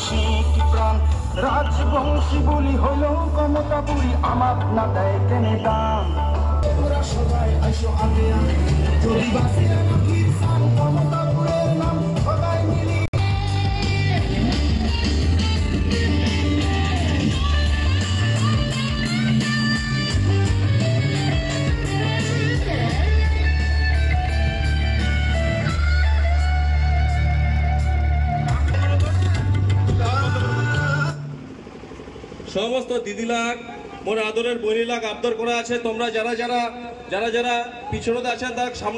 রসিক প্রাণ রাজবংশী বলি হইল কমতাপুরী আমার না দেয় কেনে দাম তোরা সবাই আইসো আগে আগে যদি বাসি কমতাপুরের নাম সবাই মিলি সমস্ত দিদিলাগ মোর আদরের বইনিলাগ আবদার করা আছে তোমরা যারা যারা যারা যারা পিছনে আছেন তার সামনে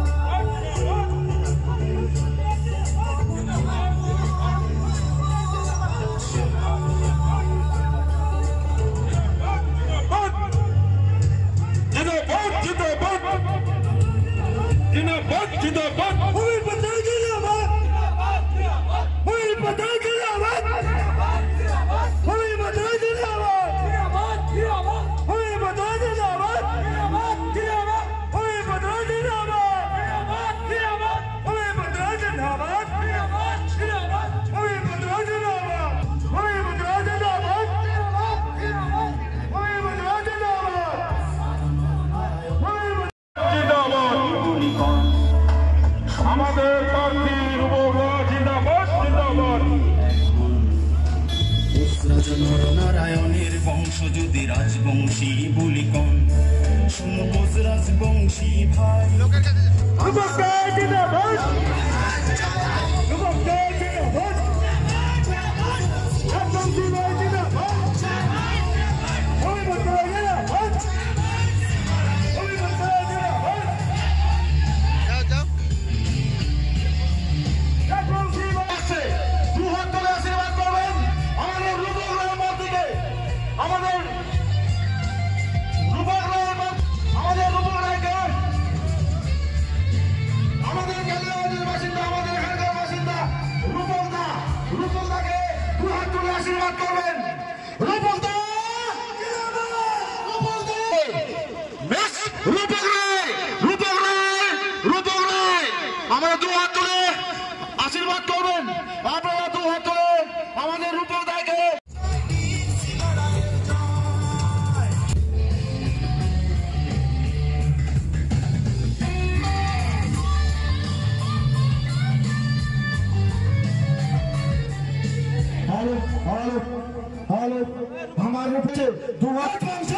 নারায়ণের বংশ যদি রাজবংশী বলি কন শুনো বোঝ রাজবংশী ভাই আমরা দু হাত তুলে আশীর্বাদ করবেন আপনারা দু হাত তুলে আমাদের রূপক দায়কে আমার রূপে দু হাত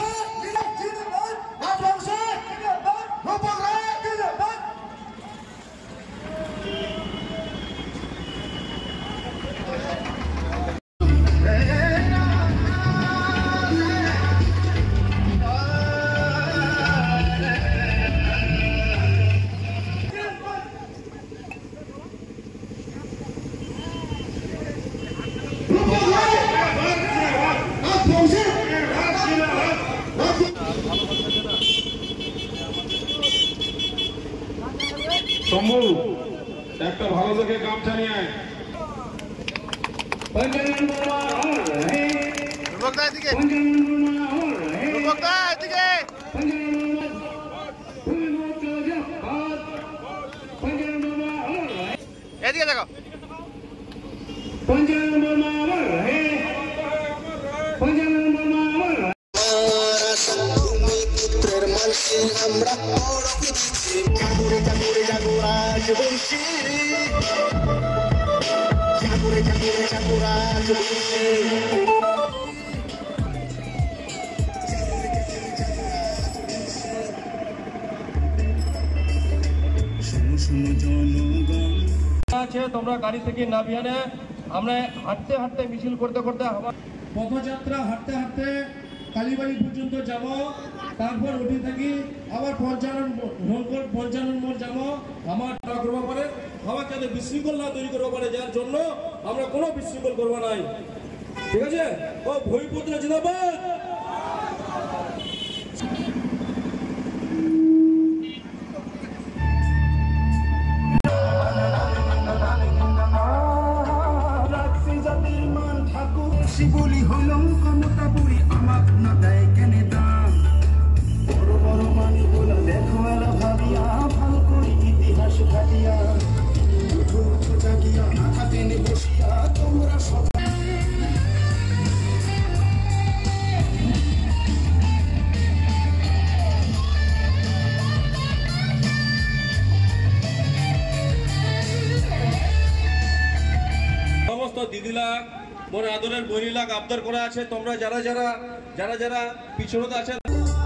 শম্ভু একটা ভালো দেখে গামছা নিয়ে আয় এদিকে দেখো আমরা জাগরে জাগরে জাগরাজ বংশী জাগরে জাগরে জাগরাজ বংশী শুনো শুনো জনগণ আছে তোমরা গাড়ি থেকে নামিয়ে আমরা হাঁটতে হাঁটতে মিছিল করতে করতে পথযাত্রা হাঁটতে হাঁটতে কালীবাড়ি পর্যন্ত যাব তারপর উঠে থাকি আবার পঞ্চানন মোড় যাব আমার করবো পারে আমার যাতে বিশৃঙ্খল না তৈরি করবো পারে যার জন্য আমরা কোনো বিশৃঙ্খল করবো নাই ঠিক আছে ও ভূমিপুত্র জিন্দাবাদ বলি হইল কমতাপুরী আমার না দেয় কেনে দাম বড় বড় মানি বলা দেখো এলা ভাবিয়া ভাল করি ইতিহাস ঘাটিয়া উঠো উঠো জাগিয়া মাথা টেনে বসিয়া তোমরা সবাই দিদিলাগ মোর আদরের বইনিলাগ আবদার করা আছে। তোমরা যারা যারা যারা যারা পিছনে আছে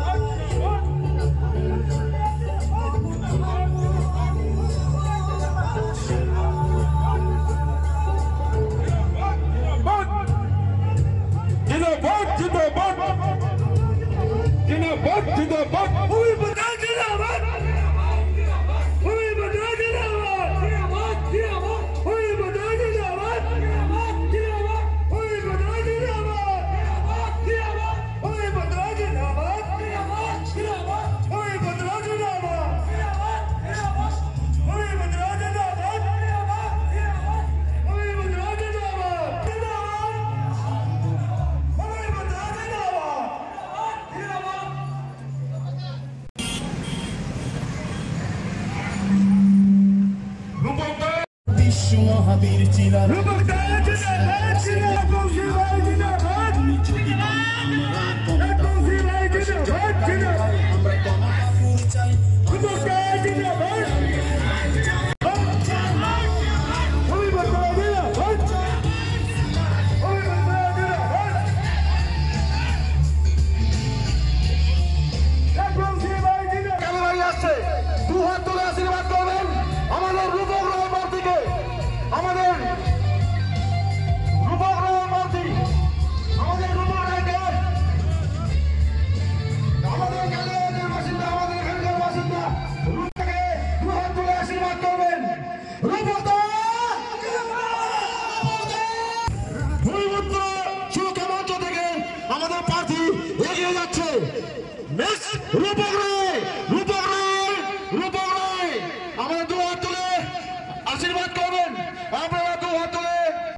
বিশ্ব মহাবীর চিলার আমাদের প্রার্থী এগিয়ে যাচ্ছে। রূপক রায়, রূপক রায়, রূপক রায়, আমাদের দু হাত তুলে আশীর্বাদ করবেন। আপনারা দু হাত তুলে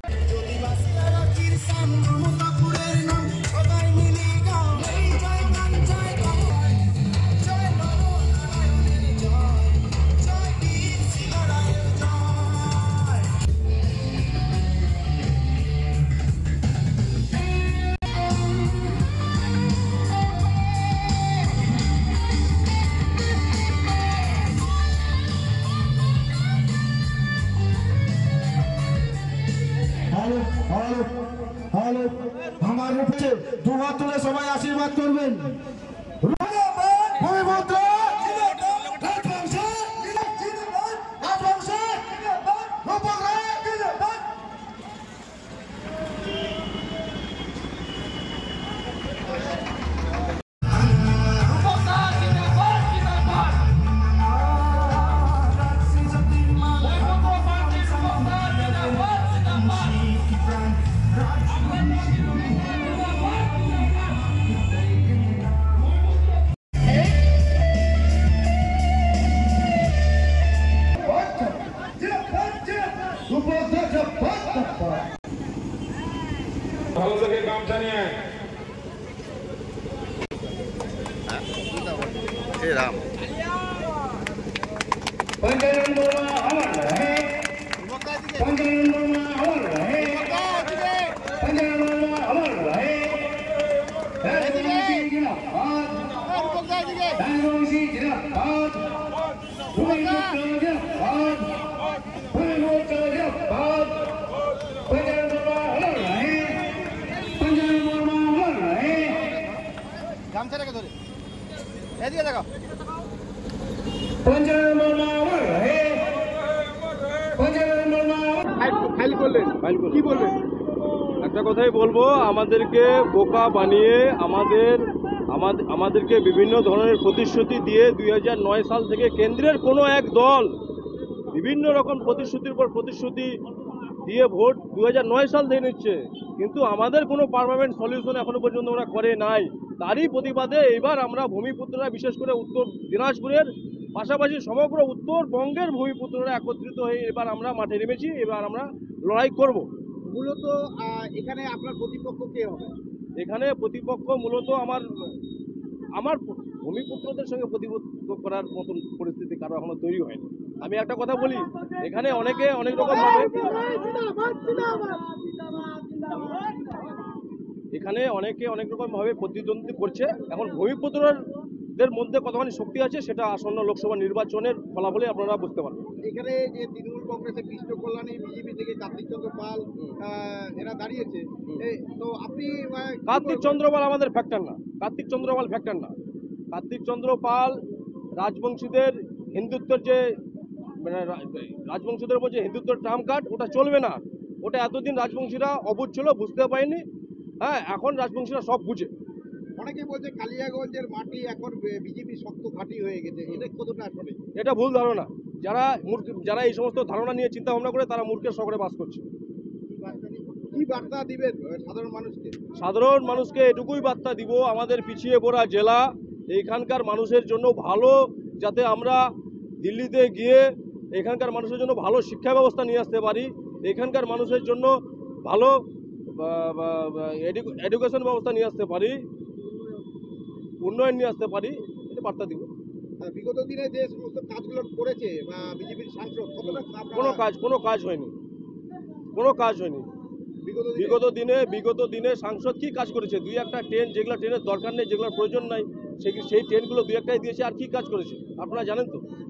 আমার রূপে দু হাত তুলে সবাই আশীর্বাদ করবেন। ভালো থেকে গামছা নিয়ে রাম গামছাটাকে ধরে এদিকে দেখো। ফাইল করলেন, কি বলবেন? একটা কথাই বলবো, আমাদেরকে বোকা বানিয়ে আমাদেরকে বিভিন্ন ধরনের প্রতিশ্রুতি দিয়ে 2009 সাল থেকে কেন্দ্রের কোনো এক দল বিভিন্ন রকম প্রতিশ্রুতির পর প্রতিশ্রুতি দিয়ে ভোট 2009 সাল দিয়ে নিচ্ছে, কিন্তু আমাদের কোনো পার্মানেন্ট সলিউশন এখনো পর্যন্ত ওরা করে নাই। তারই প্রতিবাদে এবার আমরা ভূমিপুত্ররা, বিশেষ করে উত্তর দিনাজপুরের পাশাপাশি সমগ্র উত্তরবঙ্গের ভূমিপুত্ররা একত্রিত হয়ে এবার আমরা মাঠে নেমেছি। এবার আমরা লড়াই করব। মূলত এখানে আপনার প্রতিপক্ষ কে হবে? এখানে প্রতিপক্ষ মূলত আমার ভূমিপুত্রদের সঙ্গে প্রতিপক্ষ করার মতন পরিস্থিতি কারো এখনো তৈরি হয়নি। আমি একটা কথা বলি, এখানে অনেকে অনেক রকম ভাবে প্রতিদ্বন্দ্বী করছে। এখন ভূমিপুত্রদের এদের মধ্যে কতখানি শক্তি আছে সেটা আসন্ন লোকসভা নির্বাচনের ফলাফলে আপনারা বুঝতে পারবেন। এখানে যে তৃণমূল কংগ্রেসের কৃষ্ণ কল্যাণী, বিজেপি থেকে কার্তিক চন্দ্র পাল এরা দাঁড়িয়েছে, তো আপনি কার্তিক চন্দ্র পাল আমাদের ফ্যাক্টর না, কার্তিক চন্দ্র পাল ফ্যাক্টর না। কার্তিক চন্দ্র পাল রাজবংশীদের হিন্দুত্বের যে রাজবংশীদের উপর যে হিন্দুত্বের ট্রাম্প কার্ড, ওটা চলবে না। ওটা এতদিন রাজবংশীরা অবুঝ ছিল, বুঝতে পারেনি। হ্যাঁ, এখন রাজবংশীরা সব বুঝে। অনেকে বলছে কালিয়াগঞ্জের মাটি এখন বিজেপি শক্ত ঘাঁটি হয়ে গেছে, এটা কতটা আসলে? এটা ভুল ধারণা। যারা এই সমস্ত ধারণা নিয়ে চিন্তা ভাবনা করে তারা মূর্খের শহরে বাস করছে। কি বার্তা দিবেন সাধারণ মানুষকে? সাধারণ মানুষকে এটুকুই বার্তা দিব, আমাদের পিছিয়ে পড়া জেলা, এইখানকার মানুষের জন্য ভালো, যাতে আমরা দিল্লিতে গিয়ে এখানকার মানুষের জন্য ভালো শিক্ষা ব্যবস্থা নিয়ে আসতে পারি, এখানকার মানুষের জন্য ভালো এডুকেশন ব্যবস্থা নিয়ে আসতে পারি, উন্নয়ন নিয়ে আসতে পারি, এটা বার্তা দিব। বিগত দিনে যে সমস্ত কাজগুলো করেছে বা বিজেপির সাংসদ, কোনো কাজ হয়নি। বিগত দিনে সাংসদ কি কাজ করেছে? দুই একটা ট্রেন, যেগুলো ট্রেনের দরকার নেই, যেগুলোর প্রয়োজন নাই, সেই ট্রেনগুলো দুই একটাই দিয়েছে। আর কি কাজ করেছে আপনারা জানেন তো?